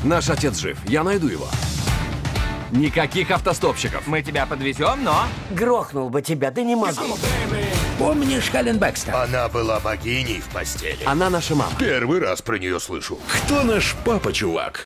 Наш отец жив, я найду его. Никаких автостопщиков. Мы тебя подвезем, но... Грохнул бы тебя, да не могу. Помнишь Хелен Бэкстер? Она была богиней в постели. Она наша мама. Первый раз про нее слышу. Кто наш папа, чувак?